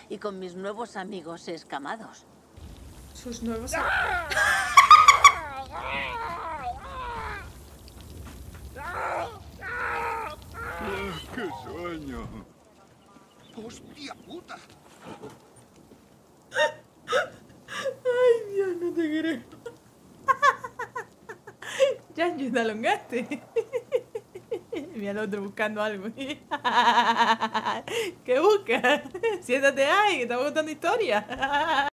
y con mis nuevos amigos escamados. Sus nuevos... ¡Qué sueño! ¡Hostia puta! Ay, Dios, no te creo. Ya ayúdalo, gaste. Mira al otro buscando algo. ¿Qué busca? Siéntate ahí, que estamos contando historia.